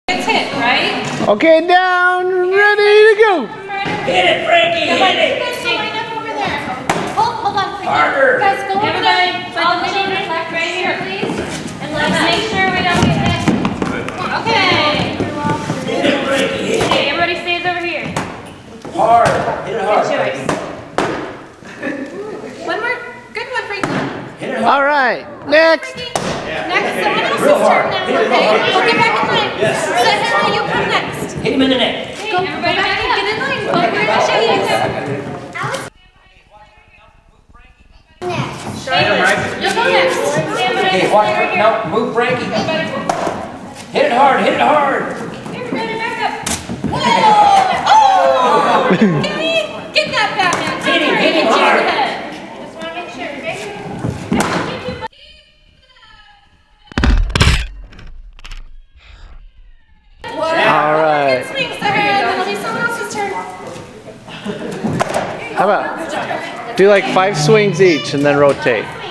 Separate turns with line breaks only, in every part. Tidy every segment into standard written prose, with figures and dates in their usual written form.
It's hit, right?
Okay, down, ready to go.
Hit it, Frankie, hit it.
Line up over there. Hold on, Frankie.
Harder.
Guys, go over there. All the children left right here, please. And let's make sure we don't get hit. Okay.
Hit it, Frankie, hit it.
Okay, everybody stays over here.
Hard, hit it hard.
Good choice. One more. Good one, Frankie.
Hit it hard.
All right, next.
Next, someone else's
Real
turn
hard.
now.
Hit it real
Okay,
hard.
go get back in line.
Yes.
So Henry, you come next.
Hit him in the neck.
Go back and get in line. Go over and show you. You go next.
Okay, watch her. No, move Frankie. Hit it hard, hit it hard.
Everybody back up. Whoa! Oh! Get that back, man.
Hit him hard.
Just want to make sure.
All right.
Swings the head. That'll be someone else's turn.
How about do like 5 swings each and then rotate?
Okay,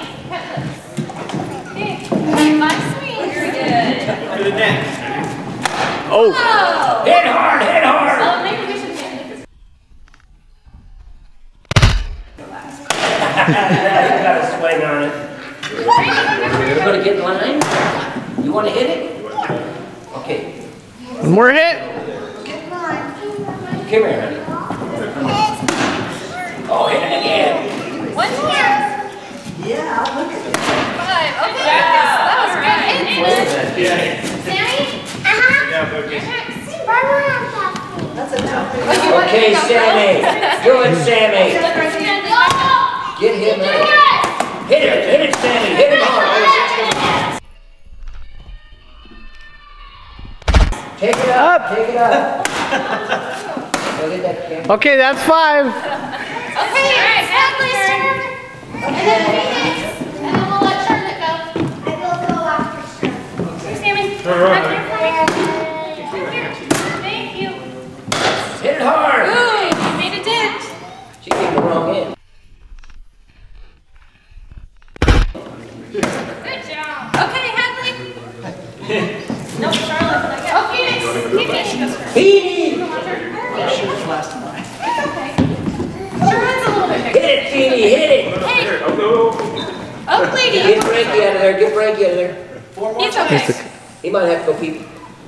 5 swings. Very good.
To the neck.
Oh.
Oh!
Hit hard, hit hard.
Oh, maybe we should get this.
You got a swing on it. You're going to get in line? You want to hit it? Okay.
One more hit.
Come here, honey. Oh, hit it again.
One more.
Yeah, I'll look at it.
5. Okay, that was good. Sammy?
That's a tough thing.
Okay, Sammy. Do it, Sammy. Get him right. Hit it, Sammy. Hit him hard. Take it up, take it up. Go get that camera.
Okay, that's 5.
Okay, Hadley's turn. And then Phoenix. And then we'll let Charlotte go. Here, Sammy. Come here for me. Thank you.
Hit it hard.
Ooh, you made a dent.
She gave the wrong end.
Good job. Okay, Hadley. No, Charlotte. Oh, Phoenix.
Feeny.
Last time.
It's okay. Charlotte's a little bit bigger.
Hit it, Feeny, hit it.
Hey. Oak lady.
Get Frankie out of there, get Frankie out of there.
It's okay.
He might have to go pee.
Hit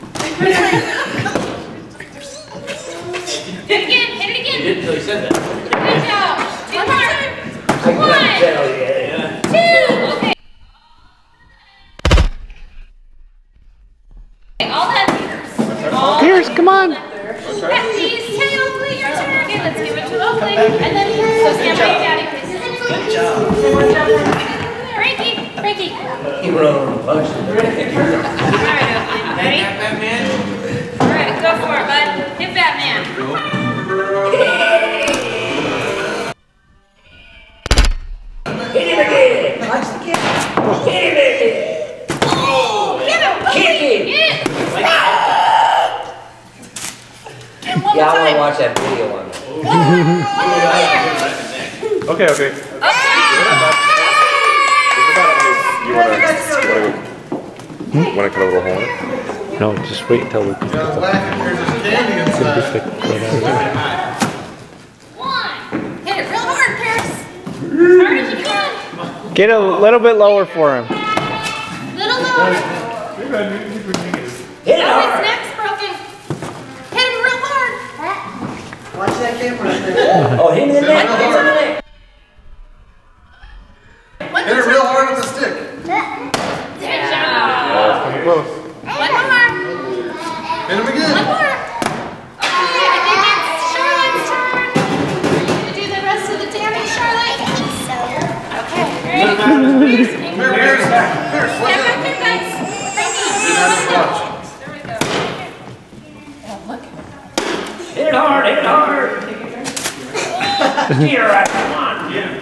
it again. Hit it again.
He didn't until he said that.
Good job. One more.
I can tell you.
2. Okay. All that.
Pierce, come on.
Please, hey, Oakley, your turn. Okay, let's give it to Oakley. And then, so stand by your daddy, please.
Good job.
Frankie.
He wrote on the punch.
All right, Oakley. Ready? All right, go for it, bud. Hit Batman.
Hit him again.
Nice to get.
Hit him again.
Get him,
Kick
Oakley.
him.
Get it. And one
Yeah,
more
I want to
time.
watch that video on it.
Okay. You want to cut a little hole in it?
No, just wait until we can
One. Hit it real hard, Paris. Hard as you can.
get a little bit lower for him.
Little lower.
Hit it
Oh, his
hard.
neck's broken. Hit him real hard.
Watch that camera right there.
Oh, hit him in the neck. Hit him in the neck.
One
Hit it
more
real
time.
hard with the stick.
Good job.
Close.
One more.
Hit him again.
One more. Okay, I think it's Charlotte's turn. You do the rest of the damage, Charlotte? Okay. Ready? Pierce,
Pierce,
Step
watch
back
out.
here, guys. Frankie.
Watch.
There we go. Oh, look.
Hit it hard. Hit it hard. You're right. Come on.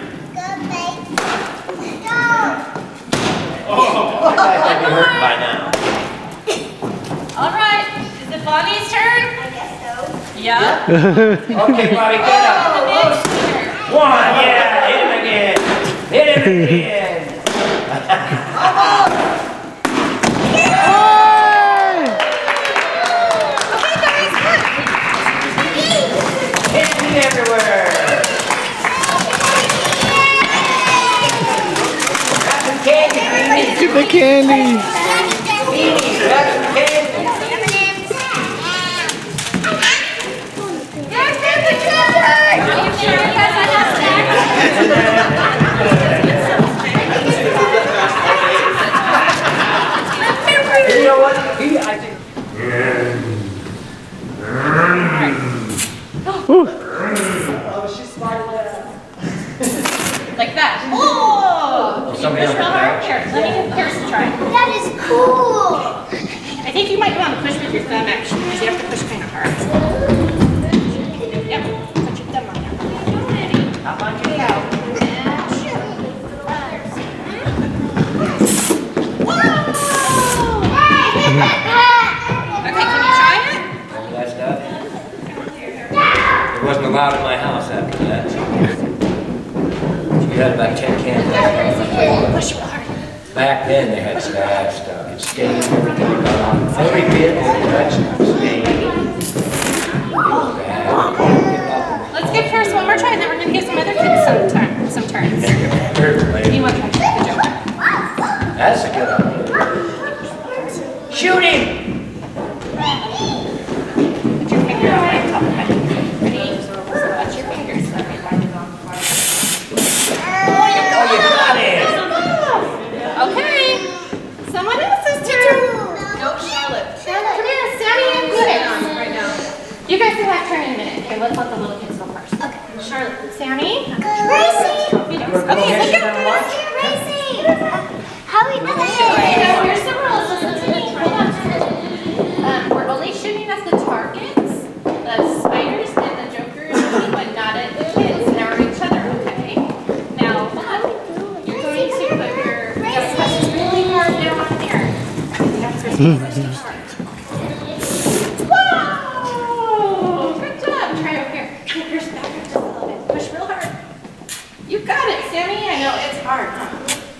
That guy's gonna be hurt by now.
All right. Is it Bonnie's turn? I guess so. Yeah.
Okay, Bobby, get up. One, yeah, hit him again. Hit him again.
Eat the candy.
You know what? I think.
Oh, she spotted that.
Like that. Oh!
Somebody
Push real
else.
hard. Here, let me give Pierce a try.
That is cool.
I think you might want to push with your thumb actually, because you have to push kind of hard. Yep. Put your thumb on there.
How about you?
There you go. Okay, can you try it?
Remember that stuff? It wasn't allowed in my house after that. We had about 10 cans left.
Push real hard.
Back then they had some bad stuff. It stained everything. Every bit of that stuff stained. It was bad.
Let's give Pierce one more try, and then we're going to give some other kids some turns. You want to try? Good job.
That's a good idea. Shoot him!
Put your finger on top of it. Ready? Watch your fingers.
Oh, you got it!
Okay. Someone else's turn. No, Charlotte. Come here, Sammy and Chris. Right now. You guys can have turn in a minute. Okay, let's let the little kids go first. Okay. Charlotte, Sammy.
Racing.
Okay, look at this.
Racing. How are we doing?
Okay, now here's the rules. Listen to me. Hold on. We're only shooting at the targets, the spiders and the Joker, but not at the kids or each other, okay? Now, hold on. You're going to put your press really hard down on there. You have to press really hard. Whoa! Good job. Try over here. Keep yours back up just a little bit. Push real hard. You got it, Sammy. I know it's hard, huh?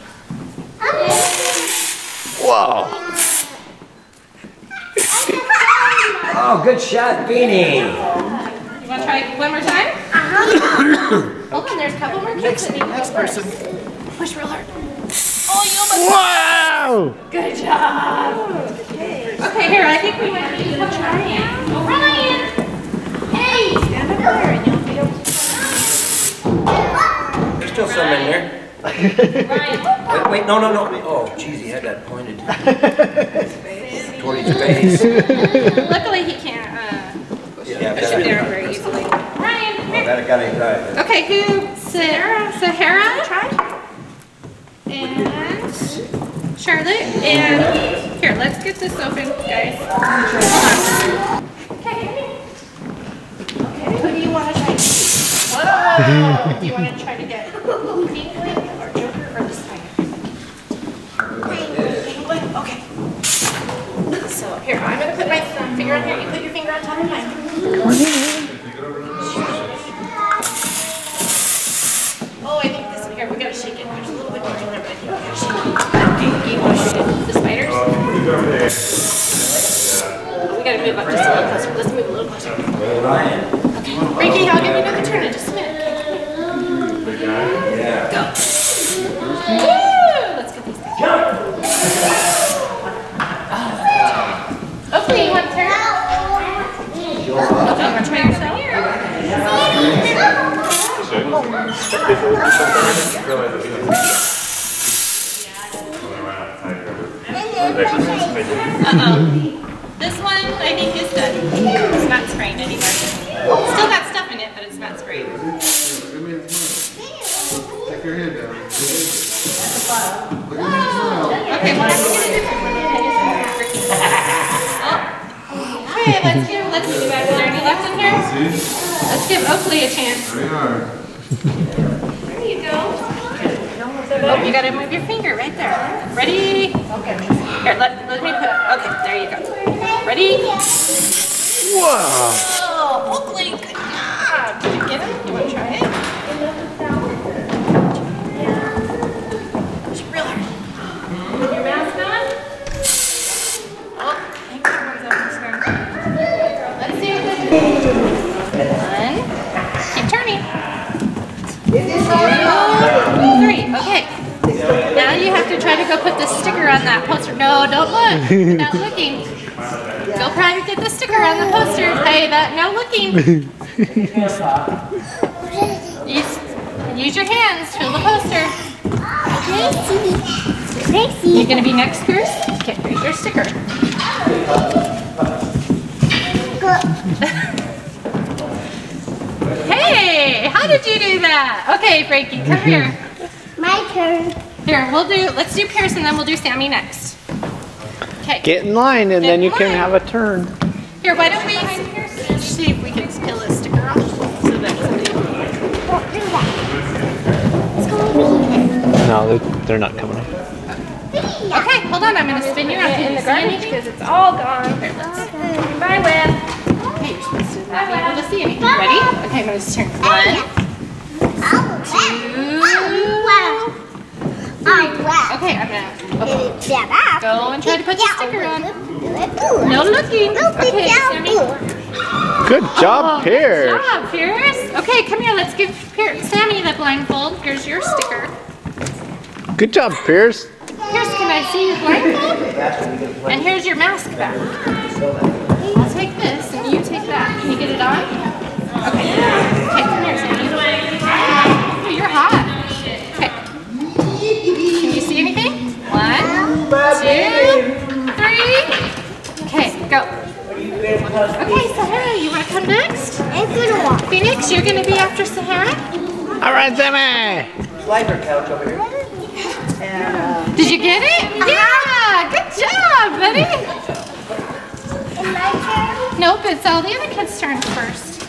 Wow.
Oh, good shot, Beanie.
You want to try one more time? Hold on, there's a couple more kids that need to go
person.
first. Push real hard. Oh, you almost
Wow.
Good job. Okay, here, I think we might need to try it. Ryan! Hey! Stand up there and you'll be able to
There's still some in there.
Ryan.
Wait, no. Oh, jeez, he had that pointed toward his face.
Luckily, he can't push it there very easily. Ryan, come here.
That got anxiety.
Okay, who? Sahara? Try. And Charlotte. And here, let's get this open, guys. Hold on. Okay. Okay, who do you want to try? Whoa! Do you want to try to get Penguin or Joker or the spider? Penguin? Okay. So here, I'm going to put my finger on here. You put your finger on top of mine. Oh, I think this one here, we gotta shake it. There's a little bit more in there, but you gotta shake it. Do you want to shake it? The spiders? We gotta move up just a little closer. Let's move a little closer. Okay. Frankie, I'll give you another turn in just a minute. Okay, go. Woo! Let's get these things. Hopefully you want to turn. Okay, you want to try yourself? This one, I think, is done. It's not spraying anymore. Still got stuff in it, but it's not spraying.
Take your hand down.
Okay, well, I'm going to do one. Okay, let's do back. Is there any left in here? Let's give Oakley a chance.
There you are.
There you go. Oh, you gotta move your finger right there. Ready? Okay. Here, let me put. Okay, there you go. Ready?
Wow.
Oh, Oakley, good job. Did you get him? You want to try it? Push real hard. Put your mask on. Oh, I think everyone's over this turn. Let's see if this is. One. Keep turning. 2, 3. Okay. Now you have to try to go put the sticker on that poster. No, don't look. Without looking. Go try to get the sticker on the poster. Hey, that no looking. Use your hands. Fill the poster. You're gonna be next, Pierce. Okay, here's your sticker. Hey, how did you do that? Okay, Frankie, come here.
My turn.
Here, let's do Pierce and then we'll do Sammy next. Okay.
Get in line and then you can have a turn.
Here, why don't we see if we can peel this sticker off so that somebody will.
Don't do that. It's going to be
No, they're not coming up.
Okay, hold on, I'm going to spin you around in the garbage because it's all gone. Here, bye, Web. Okay, you're supposed to not be able to see anything. Ready? Okay, I'm going to just turn 1, 2, 3. Okay, I'm going to go and try to put the sticker on. No looking. Okay, Sammy.
Good job, Pierce.
Good job, Pierce. Okay, come here. Let's give Sammy the blindfold. Here's your sticker.
Good job, Pierce.
Pierce, can I see your blindfold? And here's your mask back. I'll take this and you take that. Can you get it on? Okay. Okay, come here, Sammy. Oh, you're hot. Okay. Can you see anything? 1, 2, 3. Okay, go. Okay, Sahara, you want to come next? Phoenix, you're going to be after Sahara?
All right, Sammy.
Slider couch over here.
Did you get it? Yeah! Good job, buddy! Nope, it's all the other kids' turns first.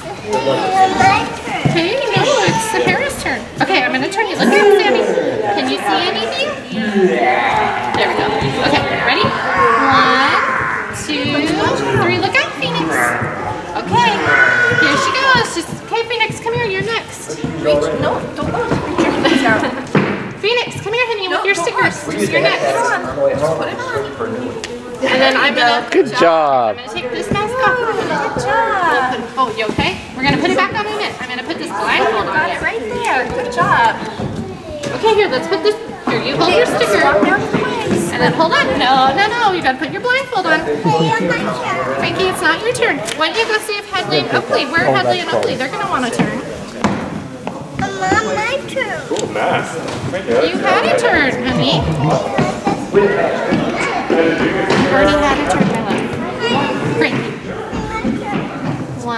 Okay, no, it's Sahara's turn. Okay, I'm going to turn you. Look at Sammy. Can you see anything? There we go. Okay, ready? 1, 2, 3. Look out, Phoenix. Okay, here she goes. Okay, Phoenix, come here. You're next. Reach. No, don't go. Reach your down. Phoenix, come here, honey, with your stickers. You're next. Put it on. And then I'm gonna.
Good job.
I'm gonna take this mask off. Good job. Oh, you okay? We're gonna put it back on in a minute. I'm gonna put this blindfold on. Got it right there. Good job. Okay, here, let's put this. Here, you hold your sticker. And then hold on. No. You gotta put your blindfold on. Frankie, it's not your turn. Why don't you go see if Hadley and Oakley? Where are Hadley and Oakley? They're gonna want a turn.
My turn.
Cool, nice.
You had a turn, honey. You already had a turn, my love. Frankie. 1,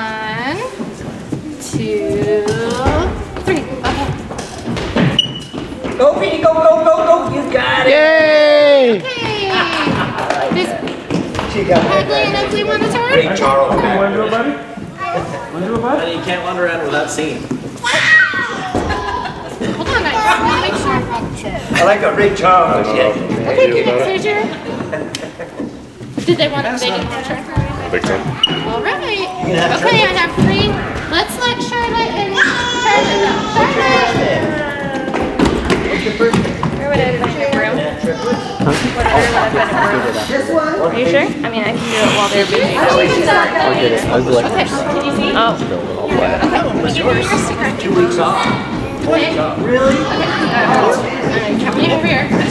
2, 3. Okay.
Go, Petey, go. You got it.
Yay!
Okay. Does
She got
Hadley and Oakley want a turn?
Want to do it, buddy? Want to do it, buddy?
You can't wander around without seeing.
Hold on, I just want to make sure.
I like a big Charles.
Okay, Phoenix, here's your. Did they want a turn?
Big time.
All right. Okay, I have 3. Let's let Charlotte and Charlotte go. Charlotte!
What's your first name?
Where would I have been in a room?
This one?
Are you sure? I mean, I can do it while they're busy.
Okay, can you see?
Oh.
Okay, you your sticker.
2 weeks off.
Okay.
Really?
Come over here. 1,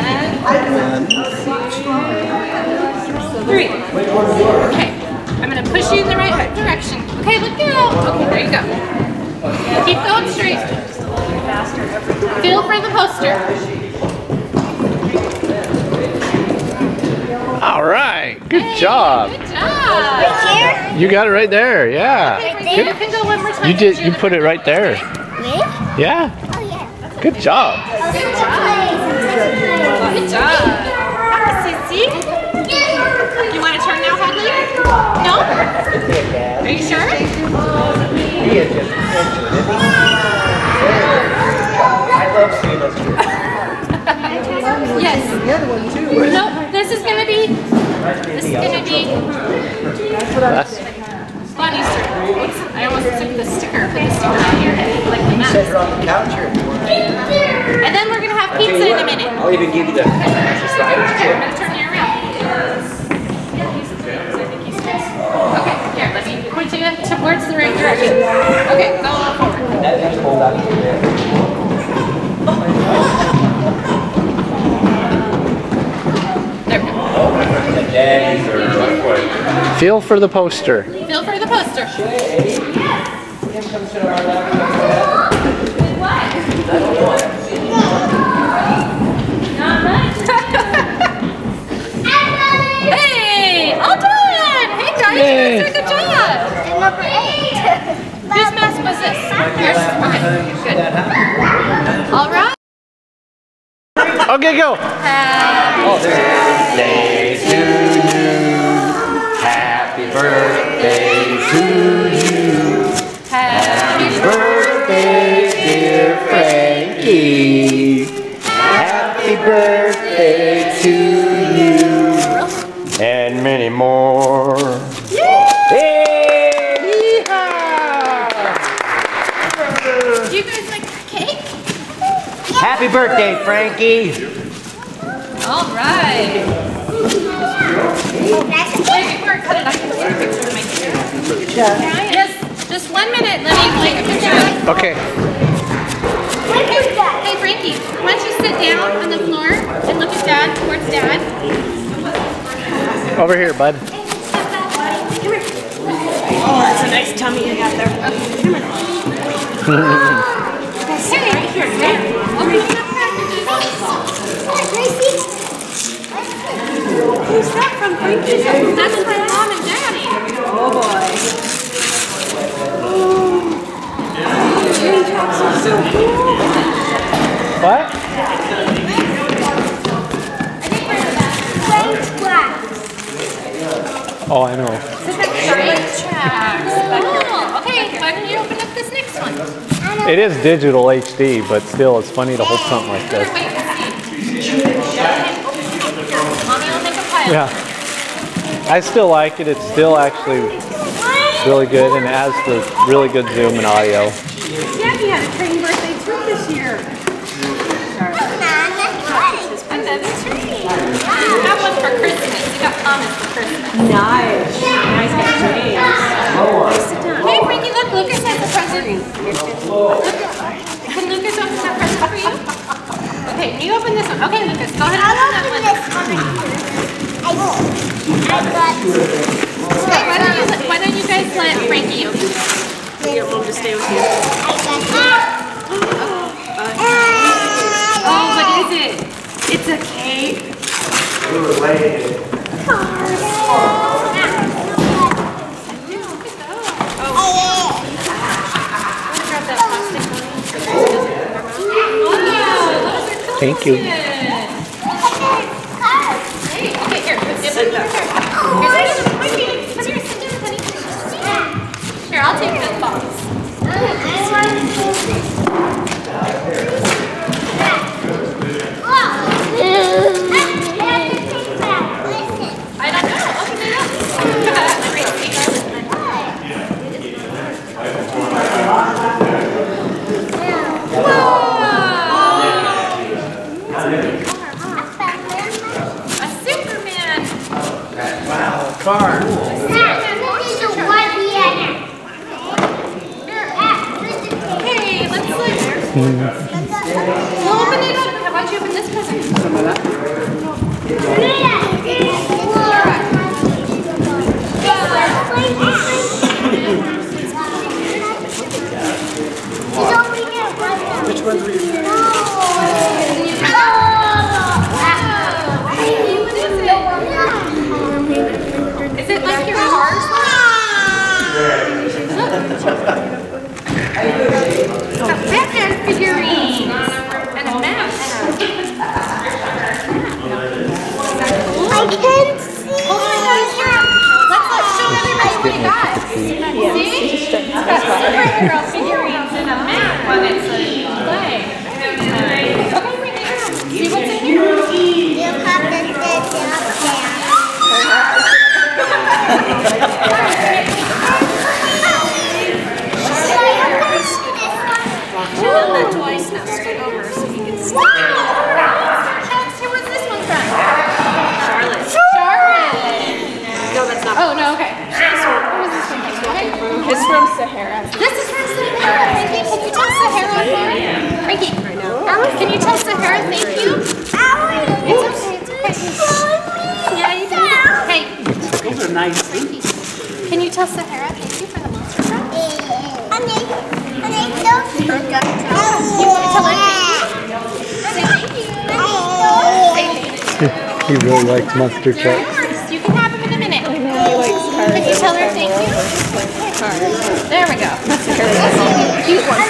2, 3. Okay, I'm going to push you in the right direction. Okay, look out. Okay, there you go. Keep going straight. Feel for the poster.
All right. Good job.
Good job.
You got it right there. Yeah.
Okay, you can go one more time.
You put it right there.
Me?
Yeah.
Oh, yeah.
Good job.
Good job. Sissy. You want to turn now, Hadley? No? Are you sure?
He is just into it, isn't he? I love seeing those kids.
Yes.
The other one too.
No, this is going to be
That's
Bonnie's turn. Oops, I almost took the sticker, put the sticker on your head, like the
Set her
mask.
on the couch here if you want.
And then we're going to have pizza in a minute.
I'll even give you the sliders
Okay,
too.
I'm going to turn you around. Okay, here, let me point you towards the right direction. Okay, go forward.
That is hold out to you there.
Feel for the poster.
Feel for the poster. Hey, all done! Hey guys, you guys did a good job.
And number 8.
Whose mask was this? Yours? Okay, good. All right.
Okay, go.
Birthday to you. Happy birthday to you. Happy birthday, dear Frankie. Happy birthday to you. And many more. Hey!
Do you guys like cake?
Happy birthday, Frankie.
All right. Wait, before I cut it, I can take a picture of my hair. Yes, just 1 minute. Let me take a picture.
Okay.
Hey, Frankie, why don't you sit down on the floor and look at Dad, towards Dad.
Over here, bud.
Oh, that's a nice tummy you got there.
Hey, here, there.
Who's that from Frankie's?
That's my mom and Daddy.
Oh boy. Raindrops are so cool.
What? Oh, I know.
Okay, why don't you open up this next one?
It is digital HD, but still, it's funny to hold something like this.
Wait and see. Mommy will make a pile.
Yeah. I still like it. It's still actually really good, and it has the really good zoom and audio.
Jackie had a train birthday too this year.
Another tree. You have one for Christmas. You got Thomas for Christmas.
Nice. Nice got James.
Hey, Frankie, look. Lucas has a present. Can Lucas open that present for you? Okay, you open this one. Okay, Lucas, go ahead and open that one. Hey, why don't you guys let Frankie open it?
Here, we'll just stay with you.
Oh, what is it? It's a cake.
Thank you.
Hey, okay, here. Sit down. Here, I'll take this box. I don't know. Open it up. A Superman.
Wow, car.
Hey, let's look. We'll open it up. How about you open this present?
Which ones were you?
Is it like your cars? It's got Batman figurines and a map.
I can see.
Oh my gosh, let's show everybody what you got. See? It's got superhero figurines and a map on its display. Okay, bring it out. See what's in here?
You have to sit
The toys now scoot over so you can see. Who was this one from? Charlotte.
No, that's not.
Oh, no, okay. Who was this one from?
It's from Sahara.
This is from Sahara. Frankie, can you tell Sahara Frankie, can you tell Sahara thank you? It's okay, it's okay. Yeah, you can. Hey.
Those are nice.
Frankie. tell Sahara thank you for the monster truck?
Honey,
You want to tell her thank you? Say thank you.
He really likes monster
They're
trucks.
yours. You can have them in a minute.
He likes cars.
Can you tell her thank you? There we go. Cute one.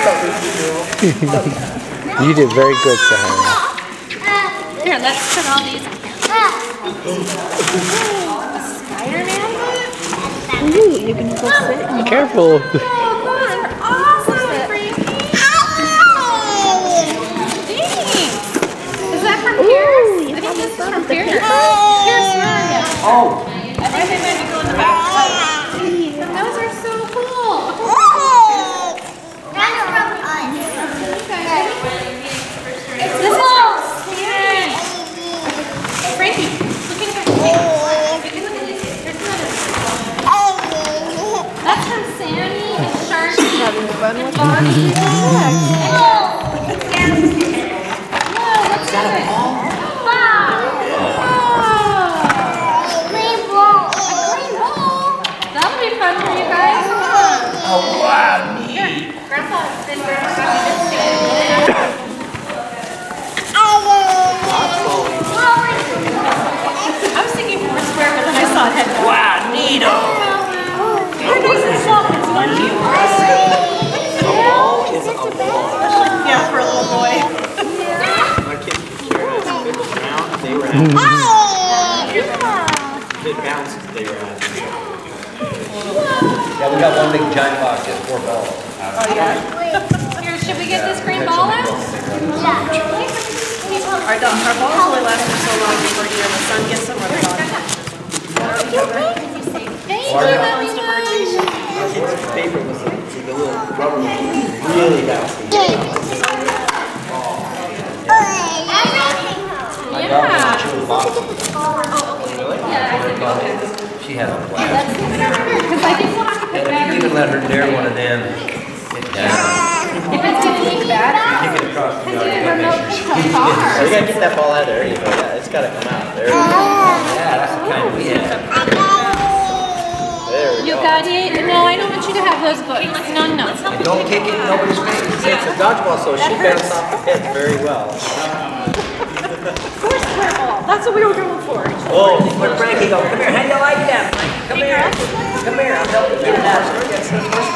You did very good, Sahara.
Here, let's put all these in here. Spider-Man?
Ooh, you can go sit.
Careful.
Oh, those are awesome, Frankie. Thanks. Is that from Pierce? I think this is from Pierce. Pierce, where are you?
Oh.
I think they might be going to the back. Those are so cool. This is from Stan. Frankie, look at her. Look at these. There's another one. That's from Sammy and Sharky.
Having fun with
Bonnie. Whoa, what's that? Wow.
green ball.
A green ball. That'll be fun for you guys.
Oh, wow, neat.
Here, Grandpa and Grandma got me this too. I was thinking four square, but then I saw it had
Wow, neato.
Your nice and soft. It's not you. Yeah, for a little boy.
My kids could carry it. If it was round, they were out. If it bounced, they were out.
Yeah, we got one big giant box, just 4 balls.
Here, should we get this green ball out?
Our balls only last for so long before either the sun gets them or the dog.
Thank you, everyone.
Kids' favorite was the little rubber one. Really bouncy.
My dog
Yeah.
wants to chew the box.
Yeah, I think
She has a blast.
let's move it over here, because I think we'll have to put
And if you
batteries.
even let her dare one of them, get down.
If it's going to need batteries,
Kick it across the yard.
the
and
remote
make sure
control
she-
car.
You gotta get that ball out of there. You know, yeah, it's gotta come out. There we go.
Yeah, that's the kind we have.
There we
You
go.
got it? No, I don't want you to have those books. No, no.
And don't kick it in nobody's face.
It's a dodgeball, so she bounced off the pit very well.
Four square ball. That's what we were going for.
Oh, where'd Frankie go? Come here. How do you like that, Frankie? Come here. Come here. I'm helping you.